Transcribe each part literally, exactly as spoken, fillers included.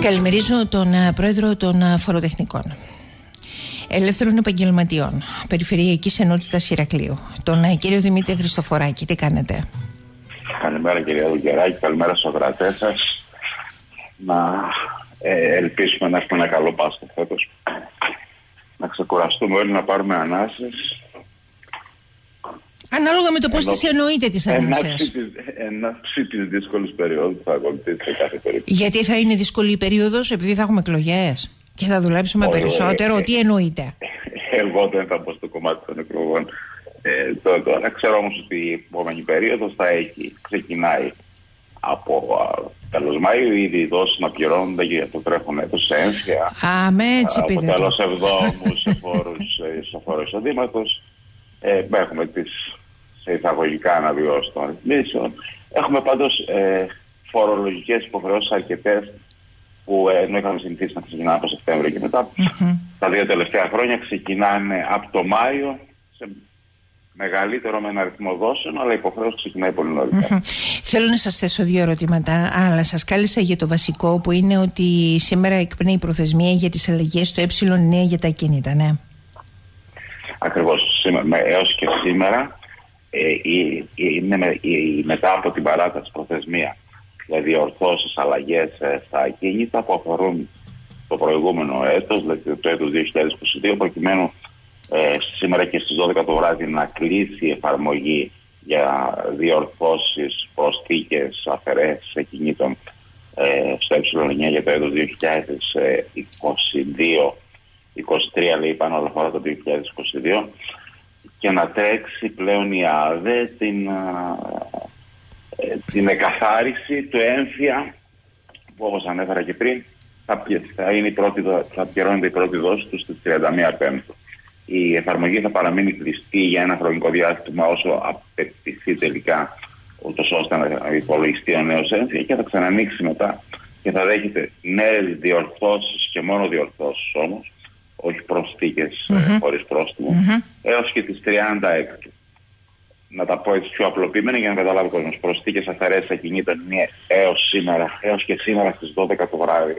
Καλημερίζω τον πρόεδρο των φοροτεχνικών ελεύθερων επαγγελματιών Περιφερειακής Ενότητας Ηρακλείου, τον κύριο Δημήτρη Χριστοφοράκη. Τι κάνετε? Καλημέρα κυρία Δουλγεράκη, καλημέρα στους ακροατές σας. Να ε, ελπίσουμε να έχουμε ένα καλό Πάσχα φέτος. Να ξεκουραστούμε όλοι, να πάρουμε ανάσες. Ανάλογα με το πώς τις εννοείτε τις ανάσες. Εν ώψη της δύσκολης περίοδου που θα ακολουθήσει σε κάθε περίπτωση. Γιατί θα είναι δύσκολη η περίοδος, επειδή θα έχουμε εκλογές και θα δουλέψουμε Όλε, περισσότερο, ε, τι εννοείτε? Εγώ δεν θα πω στο κομμάτι των εκλογών. Ε, τώρα ξέρω όμως ότι η επόμενη περίοδος θα έχει, ξεκινάει από τέλος Μαΐου, ήδη οι δόσεις να πληρώνονται για το τρέχον έτος σε έμφυα. Α, με έτσι από πείτε. τέλος εβδόμου σε φόρους, σε φόρο εισοδήματος. Ε, έχουμε τις σε εισαγωγικά αναβιώσεις των ρυθμίσεων. Έχουμε πάντως ε, φορολογικές υποχρεώσεις αρκετές που ε, ενώ είχαμε συνηθίσει να ξεκινάμε από Σεπτέμβριο και μετά. Mm-hmm. Τα δύο τελευταία χρόνια ξεκινάνε από το Μάιο σε μεγαλύτερο με ένα αριθμό δόσεων, αλλά η υποχρέωση ξεκινάει πολύ νωρίτερα. Mm-hmm. Θέλω να σας θέσω δύο ερωτήματα, αλλά σας κάλεσα για το βασικό, που είναι ότι σήμερα εκπνέει η προθεσμία για τις αλλαγές στο ε εννέα για τα ακίνητα, ναι. Ακριβώς. Έως και σήμερα ε, είναι με, η, μετά από την παράταση προθεσμία, δηλαδή ορθώσεις αλλαγές ε, στα ακίνητα που αφορούν το προηγούμενο έτος, δηλαδή το έτος δύο χιλιάδες είκοσι δύο, προκειμένου ε, σήμερα και στις δώδεκα το βράδυ να κλείσει η εφαρμογή για διορθώσεις, προσθήκες, αφαιρέσεις ακινήτων ε, στο ε εννέα για το έτος δύο χιλιάδες είκοσι δύο είκοσι τρία, λέει, πάνω όλα αφορά το δύο χιλιάδες είκοσι δύο, και να τρέξει πλέον η ΑΔΕ την, ε, την εκαθάριση του έμφυα που, όπως ανέφερα και πριν, θα, θα, είναι η πρώτη, θα πληρώνεται η πρώτη δόση του στις τριάντα μία Πέμπτου. Η εφαρμογή θα παραμείνει κλειστή για ένα χρονικό διάστημα όσο απαιτηθεί τελικά, ούτως ώστε να υπολογιστεί ο νέος έμφυα, και θα ξανανοίξει μετά και θα δέχεται νέες διορθώσεις και μόνο διορθώσεις όμως, όχι προσθήκες mm-hmm. χωρίς πρόστιμο, mm-hmm. έως και τις τριάντα έκτου. Να τα πω έτσι πιο απλοποιημένα για να καταλάβει ο κόσμος. Προσθήκες, αφαιρέσεις ακινήτων είναι έως σήμερα, έως και σήμερα στις δώδεκα το βράδυ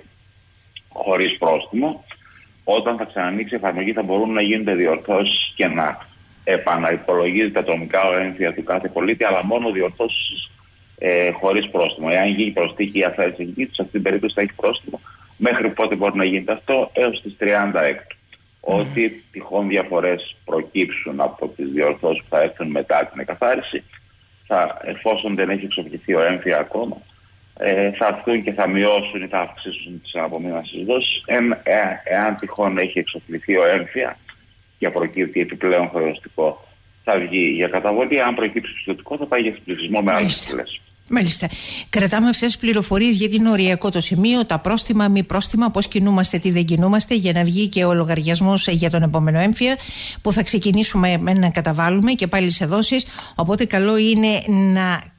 χωρίς πρόστιμο. Όταν θα ξανανοίξει η εφαρμογή θα μπορούν να γίνονται διορθώσεις και να επαναυπολογίζεται ατομικά ο έμφυα του κάθε πολίτη, αλλά μόνο διορθώσεις ε, χωρίς πρόστιμο. Εάν γίνει προσθήκη ή αφαίρεση ακινήτων, σε αυτήν την περίπτωση θα έχει πρόστιμο. Μέχρι πότε μπορεί να γίνεται αυτό? Έως τις τριάντα έκτου. Mm. Ό,τι τυχόν διαφορές προκύψουν από τις διορθώσεις που θα έρθουν μετά την εκαθάριση, θα, εφόσον δεν έχει εξοφληθεί ο έμφυα ακόμα, ε, θα έρθουν και θα μειώσουν ή θα αυξήσουν τις αναπομείνανσες δόσεις. Ε, ε, εάν τυχόν έχει εξοφληθεί ο έμφυα και προκύπτει επιπλέον χρεωστικό, θα βγει για καταβολή. Αν προκύψει πιστωτικό, θα πάει για συμπληρωματισμό με άλλες φυλές. Μάλιστα. Κρατάμε αυτές τις πληροφορίες γιατί είναι οριακό το σημείο, τα πρόστιμα, μη πρόστιμα, πώς κινούμαστε, τι δεν κινούμαστε, για να βγει και ο λογαριασμός για τον επόμενο έμφυα που θα ξεκινήσουμε να καταβάλουμε και πάλι σε δόσεις. Οπότε καλό είναι να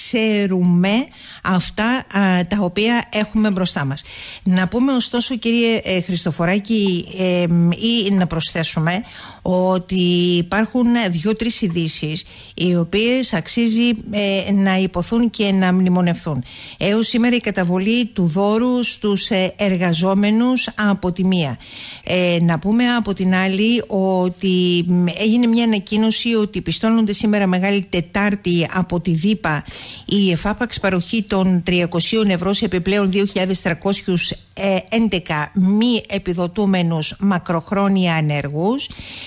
ξέρουμε αυτά α, τα οποία έχουμε μπροστά μας. Να πούμε ωστόσο, κύριε ε, Χριστοφοράκη, ε, ή να προσθέσουμε ότι υπάρχουν δύο-τρεις ειδήσεις οι οποίες αξίζει ε, να υποθούν και να μνημονευθούν. Έως σήμερα η καταβολή του δώρου στους ε, εργαζόμενους από τη μία. Ε, να πούμε από την άλλη ότι έγινε μια ανακοίνωση ότι πιστώνονται σήμερα Μεγάλη Τετάρτη από τη ΔΥΠΑ η εφάπαξ παροχή των τριακοσίων ευρώ σε επιπλέον δύο χιλιάδες τριακόσιους έντεκα μη επιδοτούμενους μακροχρόνια ανέργους.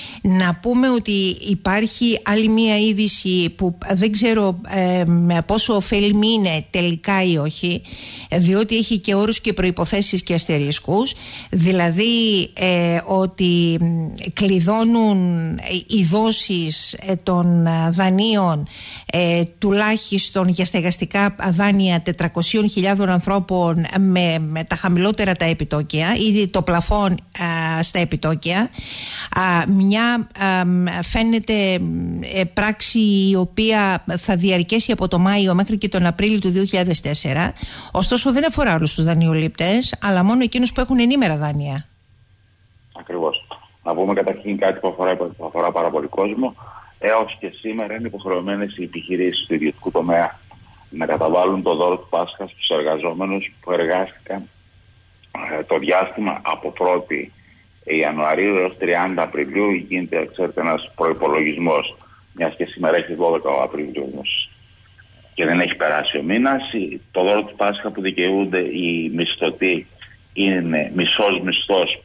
Να πούμε ότι υπάρχει άλλη μία είδηση που δεν ξέρω ε, πόσο ωφέλιμη είναι τελικά ή όχι, διότι έχει και όρους και προϋποθέσεις και αστερίσκους, δηλαδή ε, ότι κλειδώνουν οι δόσεις των δανείων ε, τουλάχιστον για στεγαστικά δάνεια τετρακόσιες χιλιάδες ανθρώπων με, με τα χαμηλότερα τα επιτόκια, ήδη το πλαφόν α, στα επιτόκια, α, μια α, φαίνεται ε, πράξη η οποία θα διαρκέσει από το Μάιο μέχρι και τον Απρίλιο του δύο χιλιάδες τέσσερα. Ωστόσο δεν αφορά όλους τους δανειολήπτες, αλλά μόνο εκείνους που έχουν ενήμερα δάνεια. Ακριβώς. Να πούμε καταρχήν κάτι που αφορά, που αφορά πάρα πολύ κόσμο. Έως και σήμερα είναι υποχρεωμένες οι επιχειρήσεις του ιδιωτικού τομέα να καταβάλουν το δώρο του Πάσχα στους εργαζόμενους που εργάστηκαν ε, το διάστημα από πρώτη Ιανουαρίου έως τριάντα Απριλίου γίνεται, ξέρετε, ένας προϋπολογισμός, μιας και σήμερα έχει δώδεκα ο Απρίλιος και δεν έχει περάσει ο μήνας. Το δώρο του Πάσχα που δικαιούνται οι μισθωτοί είναι μισός μισθός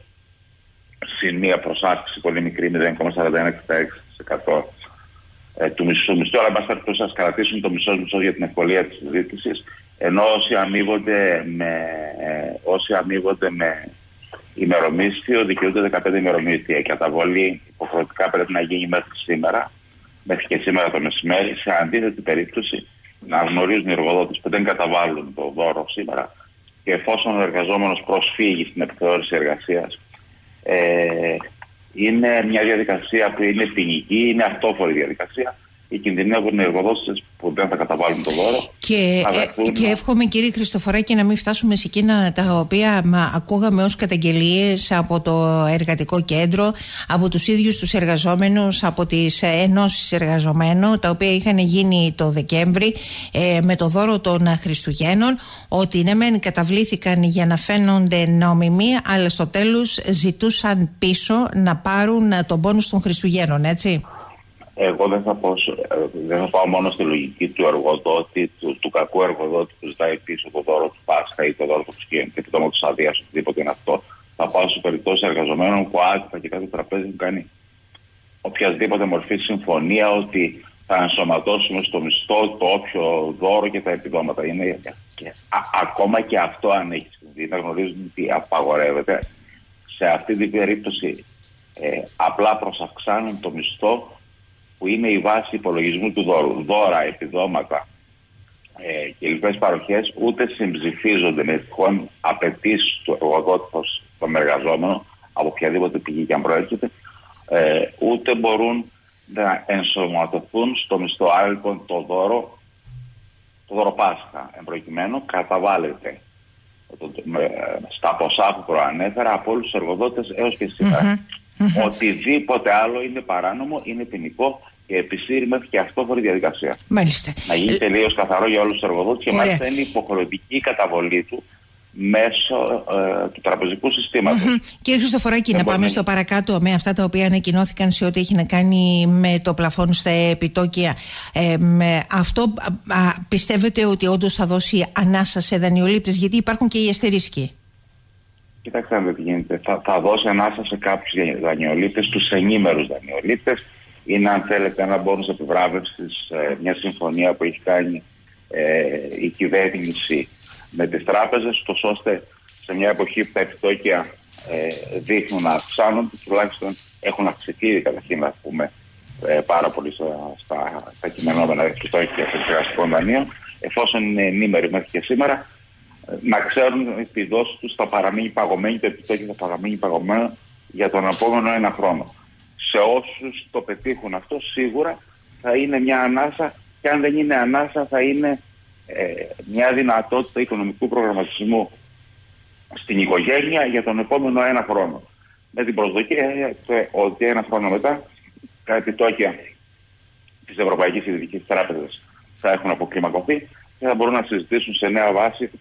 συν μία προσάυξηση πολύ μικρή, μηδέν κόμμα σαράντα ένα τοις εκατό του μισού μισθού, αλλά εν πάση περιπτώσει σας κρατήσουν το μισός μισθός για την ευκολία της συζήτησης, ενώ όσοι αμείβονται με, ε, όσοι αμείβονται με ημερομίσθιο δικαιούνται δεκαπέντε ημερομίσθια. Η καταβολή υποχρεωτικά πρέπει να γίνει μέχρι σήμερα, μέχρι και σήμερα το μεσημέρι. Σε αντίθετη περίπτωση, να γνωρίζουν οι εργοδότες που δεν καταβάλουν το δώρο σήμερα και εφόσον ο εργαζόμενος προσφύγει στην επιθεώρηση εργασίας, ε, είναι μια διαδικασία που είναι ποινική, είναι αυτόφορη διαδικασία. Οι κινδυνεύουν οι εργοδότες που δεν θα καταβάλουν το δώρο. Και, ε, και εύχομαι, κύριε Χριστοφοράκη, να μην φτάσουμε σε εκείνα τα οποία μα, ακούγαμε ως καταγγελίες από το εργατικό κέντρο, από τους ίδιους τους εργαζόμενους, από τις ενώσεις εργαζομένων, τα οποία είχαν γίνει το Δεκέμβρη ε, με το δώρο των Χριστουγέννων, ότι ναι μεν καταβλήθηκαν για να φαίνονται νόμιμοι, αλλά στο τέλος ζητούσαν πίσω να πάρουν τον πόνους των Χριστουγέννων, έτσι. Εγώ δεν θα, πω, δεν θα πάω μόνο στη λογική του εργοδότη, του, του κακού εργοδότη που ζητάει πίσω το δώρο του Πάσχα ή το δώρο του Χριστουγέννου και το της αδείας, οτιδήποτε είναι αυτό. Θα πάω σε περιπτώσεις εργαζομένων που άτυπα και κάθε τραπέζι μου κάνει οποιασδήποτε μορφή συμφωνία ότι θα ενσωματώσουμε στο μισθό το όποιο δώρο και τα επιδόματα. Είναι, και, α, ακόμα και αυτό, αν έχει συμβεί, να γνωρίζουν ότι απαγορεύεται. Σε αυτή την περίπτωση ε, απλά προσαυξάνουν το μισθό, που είναι η βάση υπολογισμού του δώρου. Δώρα, επιδόματα ε, και λοιπές παροχές ούτε συμψηφίζονται με τυχόν απαιτήσεις του εργοδότη προς τον εργαζόμενο, από οποιαδήποτε πηγή και αν προέρχεται, ε, ούτε μπορούν να ενσωματωθούν στο μισθό. Άρα λοιπόν το δώρο, το δώρο Πάσχα εν προκειμένου, καταβάλλεται το, με, στα ποσά που προανέφερα από όλους τους εργοδότες έως και σήμερα. Mm-hmm. Οτιδήποτε άλλο είναι παράνομο, είναι ποινικό και επισύρει μέχρι και αυτόφορη διαδικασία. Μάλιστα. Να γίνει τελείως καθαρό για όλους τους εργοδότες και μάλιστα είναι υποχρεωτική η καταβολή του μέσω ε, του τραπεζικού συστήματος. Mm-hmm. Κύριε Χριστοφοράκη, να πάμε στο παρακάτω με αυτά τα οποία ανακοινώθηκαν σε ό,τι έχει να κάνει με το πλαφόν στα επιτόκια. Ε, με αυτό α, α, πιστεύετε ότι όντως θα δώσει ανάσα σε δανειολήπτες, γιατί υπάρχουν και οι αστερίσκοι? Κοιτάξτε να δείτε τι γίνεται. Θα, θα δώσει ανάσα σε κάποιους δανειολήπτες, τους ενήμερους δανειολήπτες. Είναι, αν θέλετε, ένα μπόνους επιβράβευσης, ε, μια συμφωνία που έχει κάνει ε, η κυβέρνηση με τις τράπεζες, τόσο ώστε σε μια εποχή που τα επιτόκια ε, δείχνουν να αυξάνονται, τουλάχιστον έχουν αυξηθεί καταρχήν, να πούμε, ε, πάρα πολύ στα, στα, στα κειμενόμενα επιτόκια εξεργαστικών δανείων, εφόσον είναι ενήμεροι μέχρι και σήμερα, να ξέρουν ότι η επιδόση τους θα παραμείνει παγωμένη, το επιτόκιο θα παραμείνει παγωμένο για τον επόμενο ένα χρόνο. Σε όσους το πετύχουν αυτό, σίγουρα θα είναι μια ανάσα, και αν δεν είναι ανάσα, θα είναι ε, μια δυνατότητα οικονομικού προγραμματισμού στην οικογένεια για τον επόμενο ένα χρόνο. Με την προσδοκία ότι ένα χρόνο μετά τα επιτόκια της Ευρωπαϊκής Ιδρυτικής Τράπεζας θα έχουν αποκλιμακωθεί και θα μπορούν να συζητήσουν σε νέα βάση,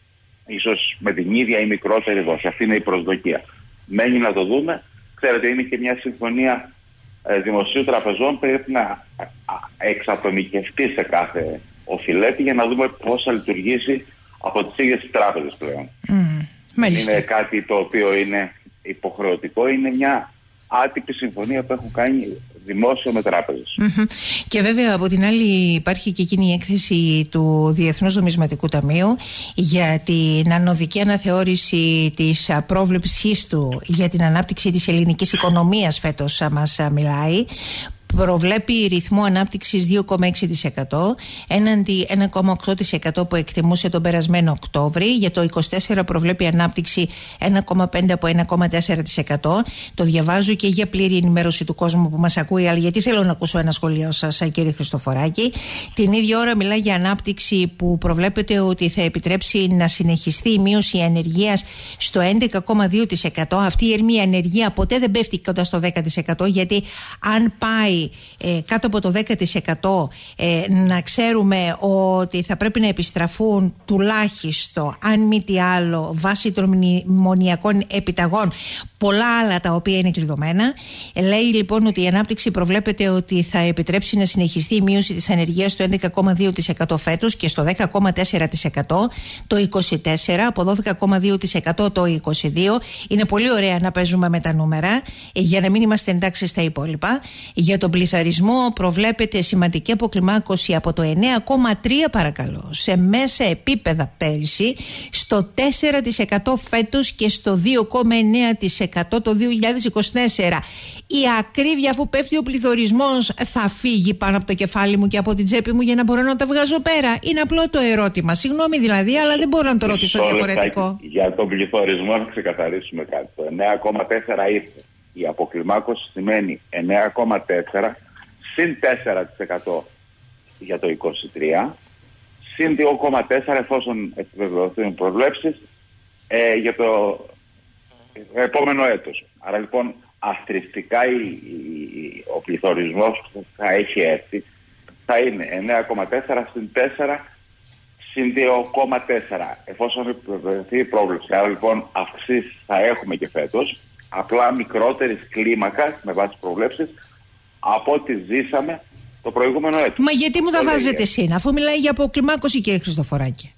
ίσως με την ίδια ή μικρότερη δόση. Αυτή είναι η προσδοκία. Μένει να το δούμε. Ξέρετε, είναι και μια συμφωνία ε, δημοσίου τραπεζών. Πρέπει να εξατομικευτεί σε κάθε οφειλέτη για να δούμε πώς θα λειτουργήσει από τις ίδιες τις τράπεζες πλέον. Mm, είναι κάτι το οποίο είναι υποχρεωτικό. Είναι μια άτυπη συμφωνία που έχουν κάνει δημόσιο με τράπεζες. Mm-hmm. Και βέβαια από την άλλη υπάρχει και εκείνη η έκθεση του Διεθνούς Νομισματικού Ταμείου για την ανωδική αναθεώρηση της πρόβλεψής του για την ανάπτυξη της ελληνικής οικονομίας φέτος μας μιλάει. Προβλέπει ρυθμό ανάπτυξης δύο κόμμα έξι τοις εκατό έναντι ένα κόμμα οκτώ τοις εκατό που εκτιμούσε τον περασμένο Οκτώβρη. Για το είκοσι τέσσερα προβλέπει ανάπτυξη ένα κόμμα πέντε από ένα κόμμα τέσσερα τοις εκατό. Το διαβάζω και για πλήρη ενημέρωση του κόσμου που μας ακούει, αλλά γιατί θέλω να ακούσω ένα σχολείο σας, κύριε Χριστοφοράκη. Την ίδια ώρα μιλάει για ανάπτυξη που προβλέπεται ότι θα επιτρέψει να συνεχιστεί η μείωση ανεργίας στο έντεκα κόμμα δύο τοις εκατό. Αυτή η ερμή ανεργία ποτέ δεν πέφτει κοντά στο δέκα τοις εκατό, γιατί αν πάει πάει ε, κάτω από το δέκα τοις εκατό, ε, να ξέρουμε ότι θα πρέπει να επιστραφούν τουλάχιστον, αν μη τι άλλο, βάσει των μνημονιακών επιταγών, πολλά άλλα τα οποία είναι κλειδωμένα. Ε, λέει λοιπόν ότι η ανάπτυξη προβλέπεται ότι θα επιτρέψει να συνεχιστεί η μείωση της ανεργίας στο έντεκα κόμμα δύο τοις εκατό φέτος και στο δέκα κόμμα τέσσερα τοις εκατό το είκοσι τέσσερα, από δώδεκα κόμμα δύο τοις εκατό το είκοσι δύο. Είναι πολύ ωραία να παίζουμε με τα νούμερα για να μην είμαστε εντάξει στα υπόλοιπα. Για τον πληθωρισμό προβλέπεται σημαντική αποκλιμάκωση από το εννέα κόμμα τρία παρακαλώ σε μέσα επίπεδα πέρυσι, στο τέσσερα τοις εκατό φέτος και στο δύο κόμμα εννέα τοις εκατό το δύο χιλιάδες είκοσι τέσσερα. Η ακρίβεια, αφού πέφτει ο πληθωρισμός, θα φύγει πάνω από το κεφάλι μου και από την τσέπη μου για να μπορώ να τα βγάζω πέρα? Είναι απλό το ερώτημα. Συγγνώμη δηλαδή, αλλά δεν μπορώ να το ρωτήσω διαφορετικό. Για τον πληθωρισμό να ξεκαθαρίσουμε κάτι. Το εννέα κόμμα τέσσερα ήρθε. Η αποκλιμάκωση σημαίνει εννέα κόμμα τέσσερα συν τέσσερα τοις εκατό για το είκοσι τρία, συν δύο κόμμα τέσσερα εφόσον επιβεβαιωθούν προβλέψεις ε, για το επόμενο έτος. Άρα λοιπόν αστριστικά η, η, ο πληθωρισμός που θα έχει έρθει θα είναι εννέα κόμμα τέσσερα συν τέσσερα συν δύο κόμμα τέσσερα εφόσον επιβεβαιωθεί η πρόβλεψη. Άρα λοιπόν αυξήσεις θα έχουμε και φέτος, απλά μικρότερης κλίμακας με βάση προβλέψεις από ό,τι ζήσαμε το προηγούμενο έτος. Μα γιατί μου τα βάζετε εσύ, αφού μιλάει για αποκλιμάκωση, κύριε Χριστοφοράκη?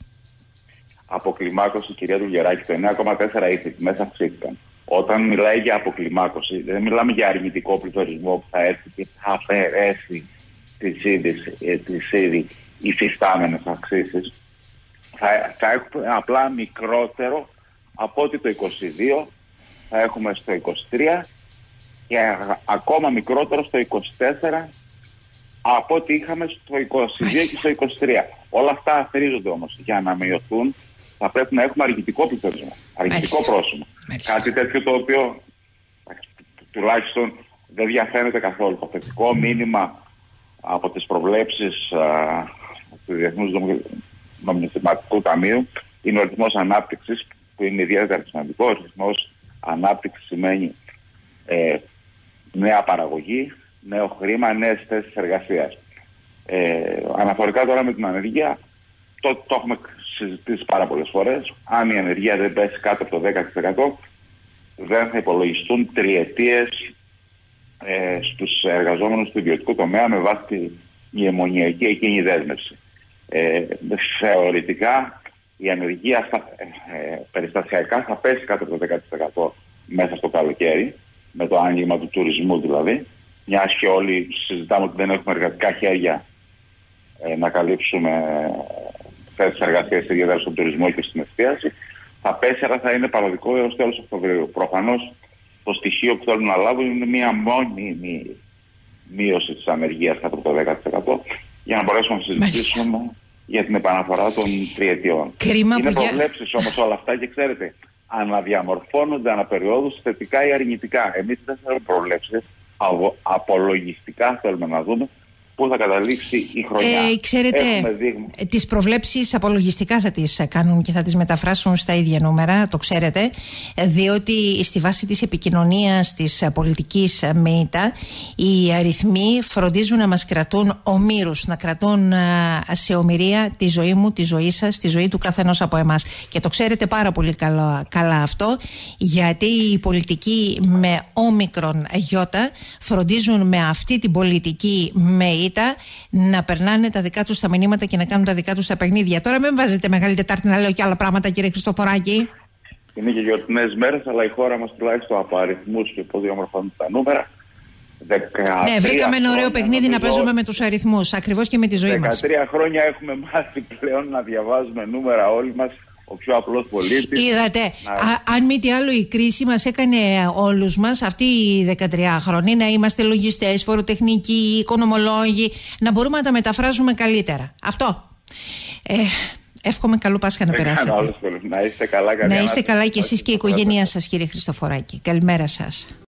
Αποκλιμάκωση, κυρία Δουλγεράκη, το εννέα κόμμα τέσσερα ήρθε, μέσα αυξήθηκαν. Όταν μιλάει για αποκλιμάκωση, δεν μιλάμε για αρνητικό πληθωρισμό που θα έρθει και θα αφαιρέσει τις ήδη, τις ήδη υφιστάμενες αυξήσεις. Θα, θα έχουμε απλά μικρότερο από ότι το είκοσι δύο, θα έχουμε στο είκοσι τρία και ακόμα μικρότερο στο είκοσι τέσσερα από ό,τι είχαμε στο είκοσι δύο και στο είκοσι τρία. Όλα αυτά αφαιρίζονται όμως. Για να μειωθούν θα πρέπει να έχουμε αργητικό πληθωρισμό, αργητικό πρόσημο. Κάτι τέτοιο το οποίο τουλάχιστον δεν διαφαίνεται καθόλου. Το θετικό μήνυμα από τις προβλέψεις α, του Διεθνούς Νομισματικού Ταμείου είναι ο ρυθμός ανάπτυξης, που είναι ιδιαίτερα σημαντικό. Ο ρυθμός ανάπτυξης σημαίνει ε, νέα παραγωγή, νέο χρήμα, νέες θέσεις εργασίας. Ε, αναφορικά τώρα με την ανεργία, το, το έχουμε συζητήσει πάρα πολλές φορές. Αν η ανεργία δεν πέσει κάτω από το δέκα τοις εκατό, δεν θα υπολογιστούν τριετίες ε, στους εργαζόμενους του ιδιωτικού τομέα με βάση τη μνημονιακή εκείνη δέσμευση. Ε, θεωρητικά η ανεργία στα, ε, περιστασιακά θα πέσει κάτω από το δέκα τοις εκατό μέσα στο καλοκαίρι, με το άνοιγμα του τουρισμού δηλαδή. Μιας και όλοι συζητάμε ότι δεν έχουμε εργατικά χέρια ε, να καλύψουμε θέσεις εργασίας ιδιαίτερα στον τουρισμό και στην εστίαση, θα πέσει, αλλά θα είναι παροδικό έως τέλος Οκτωβρίου. Προφανώς το στοιχείο που θέλουν να λάβουν είναι μία μόνη μείωση της ανεργίας κάτω από το δέκα τοις εκατό για να μπορέσουμε να συζητήσουμε Μάλιστα. για την επαναφορά των τριετιών. Κρίμα είναι που προβλέψεις για... όμως όλα αυτά και ξέρετε, αναδιαμορφώνονται αναπεριόδους θετικά ή αρνητικά. Εμείς δεν θέλουμε προβλέψεις, απολογιστικά θέλουμε να δούμε πού θα καταλήξει η χρονιά. Ε, ξέρετε, τις προβλέψεις απολογιστικά θα τις κάνουν και θα τις μεταφράσουν στα ίδια νούμερα, το ξέρετε, διότι στη βάση της επικοινωνίας της πολιτικής ΜΕΙΤΑ οι αριθμοί φροντίζουν να μας κρατούν ομήρους, να κρατούν σε ομηρία τη ζωή μου, τη ζωή σας, τη ζωή του καθενός από εμάς. Και το ξέρετε πάρα πολύ καλά, καλά αυτό, γιατί οι πολιτικοί με όμικρον γιώτα φροντίζουν με αυτή την πολιτική ΜΕΙΤΑ να περνάνε τα δικά τους τα μηνύματα και να κάνουν τα δικά τους τα παιχνίδια. Τώρα μην βάζετε Μεγάλη Τετάρτη να λέω και άλλα πράγματα, κύριε Χριστοφοράκη. Είναι και γιορτινές μέρες, αλλά η χώρα μας τουλάχιστον από αριθμούς και πώς διαμορφώνουν τα νούμερα. Ναι, βρήκαμε ένα ωραίο παιχνίδι να παίζουμε με τους αριθμούς, ακριβώς και με τη ζωή μας. δεκατρία χρόνια έχουμε μάθει πλέον να διαβάζουμε νούμερα όλοι μας. Ο πιο απλός πολίτης. Είδατε, να... α, αν μη τι άλλο η κρίση μας έκανε όλους μας αυτή η δεκατρία χρόνια να είμαστε λογιστές, φοροτεχνικοί, οικονομολόγοι, να μπορούμε να τα μεταφράζουμε καλύτερα. Αυτό. Ε, εύχομαι καλό Πάσχα να περάσετε. Να είστε καλά, να είστε καλά και εσείς και η οικογένειά σας, κύριε Χριστοφοράκη. Καλημέρα σας.